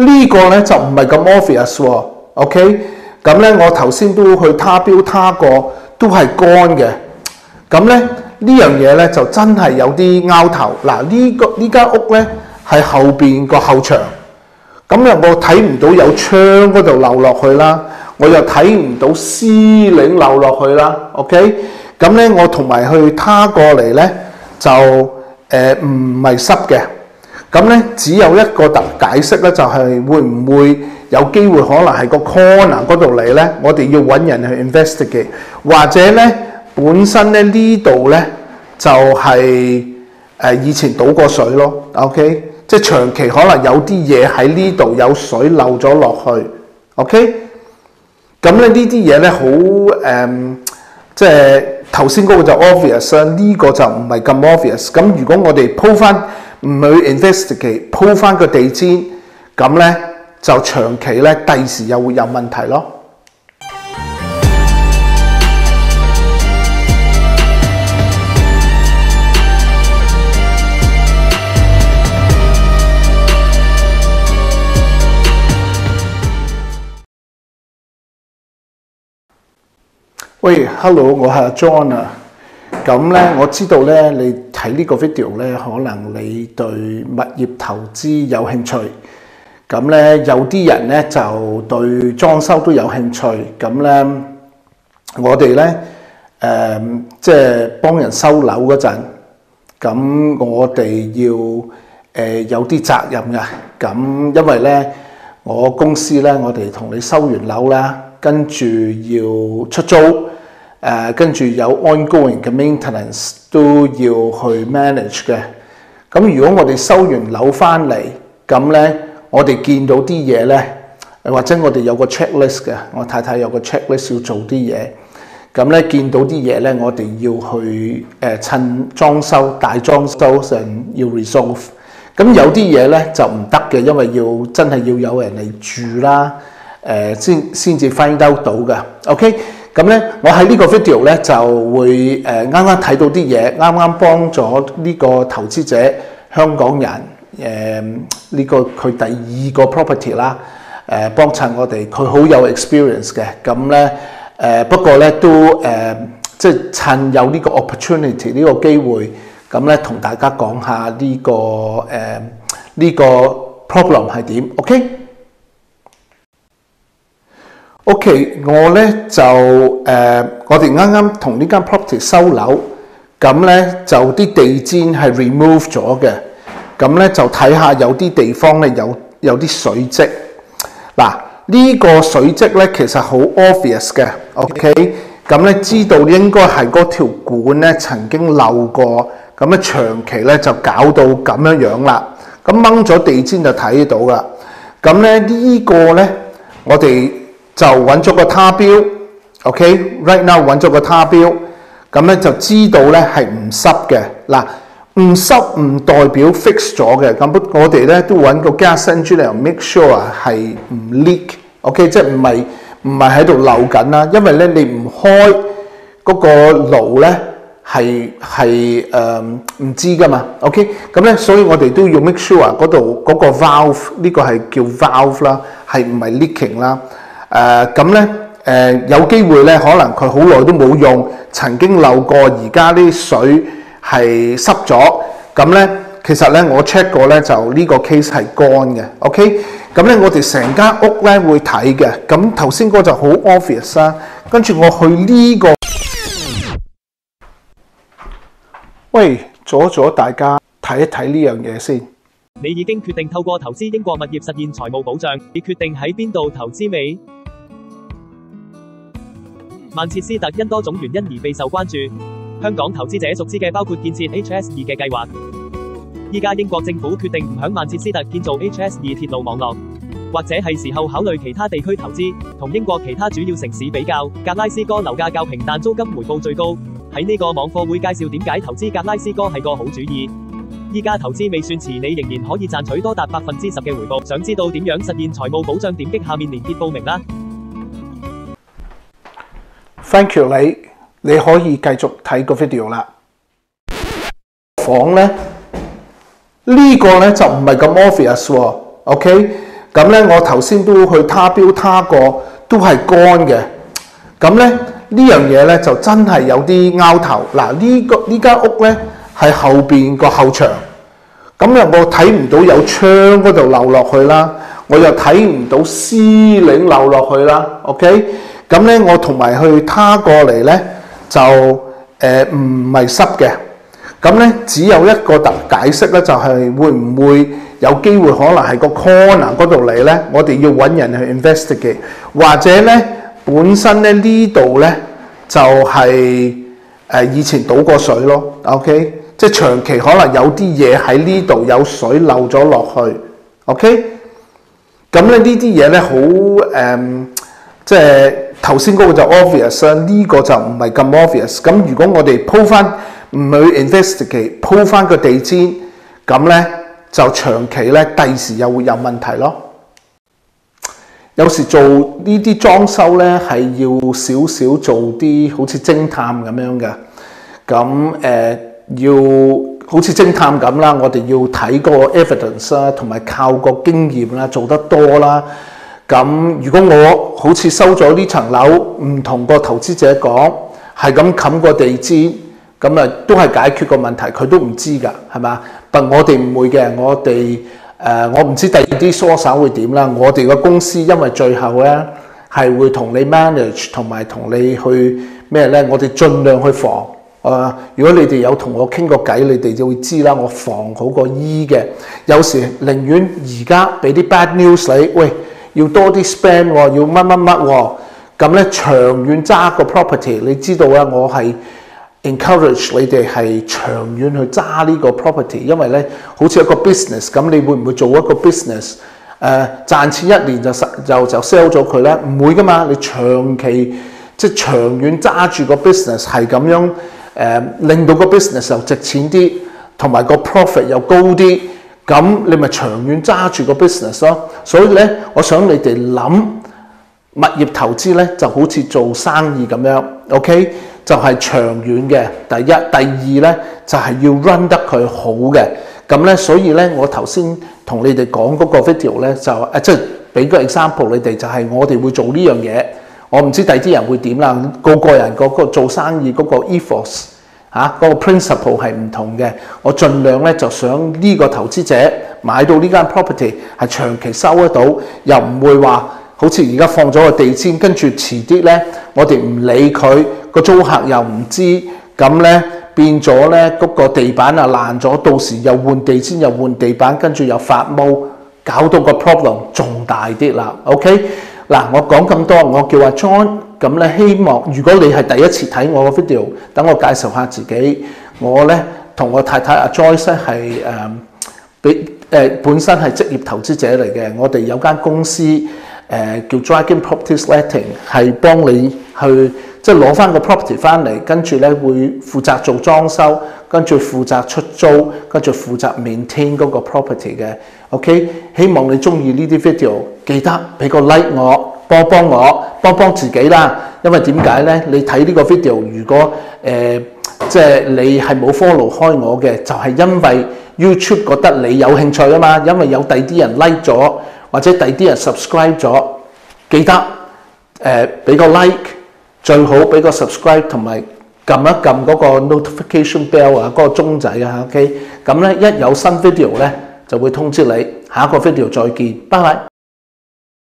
呢個咧就唔係咁 obvious 喎 ，OK？ 咁咧我頭先都去他標他過，都係乾嘅。咁咧呢樣嘢咧就真係有啲拗頭。嗱，呢間屋咧係後邊個後牆，咁咧我睇唔到有窗嗰度漏落去啦，我又睇唔到司領漏落去啦 ，OK？ 咁咧我同埋去他過嚟咧就唔係濕嘅。咁咧只有一個解釋咧，就係會唔會有機會可能係個 corner 嗰度嚟咧？我哋要揾人去 investigate， 或者咧本身咧呢度咧就係以前倒過水咯 ，OK？ 即係長期可能有啲嘢喺呢度有水漏咗落去 ，OK？ 咁咧呢啲嘢咧好即係頭先嗰個就 obvious 啦，呢個就唔係咁 obvious。咁如果我哋鋪翻唔去 investigate， 鋪翻個地氈，咁咧就長期咧第時又會有問題咯。喂 ，hello， 我係 John 啊。咁咧，我知道咧，你睇呢個 video 咧，可能你對物業投資有興趣。咁咧，有啲人咧就對裝修都有興趣。咁咧，我哋咧即係幫人收樓嗰陣，咁我哋要有啲責任嘅。咁因為咧，我公司咧，我哋同你收完樓啦，跟住要出租。跟住有 ongoing 嘅 maintenance 都要去 manage 嘅。咁如果我哋收完樓翻嚟，咁咧我哋見到啲嘢咧，或者我哋有個 checklist 嘅，我太太有個 checklist 要做啲嘢。咁咧見到啲嘢咧，我哋要去趁裝修大裝修上要 resolve。咁有啲嘢咧就唔得嘅，因為真係要有人嚟住啦，先至 find out 到嘅。OK。咁咧，我喺呢個 video 咧就會啱啱睇到啲嘢，啱啱幫咗呢個投資者香港人呢個佢第二個 property 啦，幫襯我哋，佢好有 experience 嘅。咁咧不過咧都即係趁有呢個 opportunity 呢個機會，咁咧同大家講下呢個 problem 係點 OK？OK， 我咧就我哋啱啱同呢間 property 收樓，咁咧就啲地氈係 remove 咗嘅，咁咧就睇下有啲地方咧有啲水漬。嗱，呢個水漬咧其實好 obvious 嘅 ，OK？ 咁咧知道應該係嗰條管咧曾經漏過，咁咧長期咧就搞到咁樣樣啦。咁掹咗地氈就睇到啦。咁咧呢個咧我哋就揾咗個他標 ，OK？Right now 揾咗個他標，咁咧就知道咧係唔濕嘅。嗱，唔濕唔代表 fix 咗嘅，咁我哋咧都揾個 gas engineer make sure 係唔 leak，OK？ 即係唔係喺度漏緊啦，因為咧你唔開嗰個爐咧係唔知噶嘛 ，OK？ 咁咧所以我哋都要 make sure 嗰度嗰個 valve 呢個係叫 valve 啦，係唔係 leaking 啦？咁咧有機會咧，可能佢好耐都冇用，曾經漏過，而家啲水係濕咗。咁咧其實咧我 check 過咧，就呢個 case 係乾嘅 ，OK？ 咁咧我哋成間屋咧會睇嘅。咁頭先嗰就好 obvious 啦，跟住我去呢個，喂，阻大家睇一睇呢樣嘢先。 你已經決定透過投資英國物業實現財務保障，你決定喺邊度投資未？曼徹斯特因多種原因而備受關注。香港投資者熟知嘅包括建設 HS2 嘅計劃。依家英國政府決定唔響曼徹斯特建造 HS2 鐵路網絡，或者係時候考慮其他地區投資。同英國其他主要城市比較，格拉斯哥樓價較平，但租金回報最高。喺呢個網課會介紹點解投資格拉斯哥係個好主意。依家投資未算遲，你仍然可以賺取多達10%嘅回報。想知道點樣實現財務保障？點擊下面連結報名啦。 Thank you， 你可以繼續睇個 video 啦。房咧呢個咧就唔係咁 obvious 喎 ，OK？ 咁咧我頭先都去他標他過，都係乾嘅。咁咧呢樣嘢咧就真係有啲拗頭。嗱呢間屋咧係後邊個後牆，咁又我睇唔到有窗嗰度漏落去啦，我又睇唔到司領漏落去啦。OK， 咁咧我同埋去他過嚟咧就唔係濕嘅。咁咧只有一個解釋咧，就係會唔會有機會可能係個 corner 嗰度嚟咧？我哋要揾人去 investigate， 或者咧本身咧呢度咧就係以前倒過水咯。OK， 即係長期可能有啲嘢喺呢度有水漏咗落去。OK， 咁咧呢啲嘢咧好即係頭先嗰個就 obvious 啦，呢個就唔係咁 obvious。咁如果我哋鋪翻唔去 investigate， 鋪翻個地氈，咁咧就長期咧第時又會有問題咯。有時做呢啲裝修咧係要少少做啲好似偵探咁樣嘅，咁要好似偵探咁啦，我哋要睇個 evidence 啦，同埋靠個經驗啦，做得多啦。咁如果我好似收咗呢層樓，唔同個投資者講，係咁冚個地氈，咁啊都係解決個問題，佢都唔知㗎，係嘛？但我哋唔會嘅，我哋我唔知第二啲疏手會點啦。我哋個公司因為最後咧係會同你 manage 同埋同你去咩咧？我哋盡量去防。如果你哋有同我傾過偈，你哋就會知啦。我防好過醫嘅，有時寧願而家俾啲 bad news 你，喂，要多啲 spend 喎，要乜乜乜喎，咁咧長遠揸個 property， 你知道啊，我係 encourage 你哋係長遠去揸呢個 property， 因為咧好似一個 business 咁，你會唔會做一個 business？賺錢一年就 sell 咗佢咧？唔會噶嘛，你長期即係長遠揸住個 business 係咁樣令到個 business 又值錢啲，同埋個 profit 又高啲，咁你咪長遠揸住個 business 咯。所以咧，我想你哋諗物業投資咧就好似做生意咁樣 ，OK？ 就係長遠嘅。第一，第二咧就係要 run 得佢好嘅。咁咧，所以咧我頭先同你哋講嗰個 video 咧就即係俾個 example 你哋，就係我哋會做呢樣嘢。我唔知第啲人會點啦，個人嗰個做生意嗰個 ethos 嗰個 principle 係唔同嘅。我盡量咧就想呢個投資者買到呢間 property 係長期收得到，又唔會話好似而家放咗個地氈，跟住遲啲咧我哋唔理佢，個租客又唔知，咁咧變咗咧嗰個地板啊爛咗，到時又換地氈又換地板，跟住又發毛，搞到個 problem 仲大啲啦。OK？嗱，我講咁多，我叫阿 John， 咁咧希望如果你係第一次睇我個 video， 等我介紹下自己。我咧同我太太阿 Joyce 係本身係職業投資者嚟嘅，我哋有間公司叫 Dragon Properties Letting， 係幫你去即係攞翻個 property 翻嚟，跟住咧會負責做裝修，跟住負責出租，跟住負責 maintain 嗰個 property 嘅。OK， 希望你中意呢啲 video， 記得俾個 like 我，幫我，幫自己啦。因為點解咧？你睇呢個 video， 如果即係你係冇 follow 開我嘅，就係因為 YouTube 覺得你有興趣啊嘛。因為有第啲人 like 咗，或者第啲人 subscribe 咗，記得俾個 like， 最好俾個 subscribe 同埋撳一撳嗰個 notification bell 啊，嗰個鐘仔啊。OK， 咁咧一有新 video 咧就會通知你。下一個 video 再見，拜拜。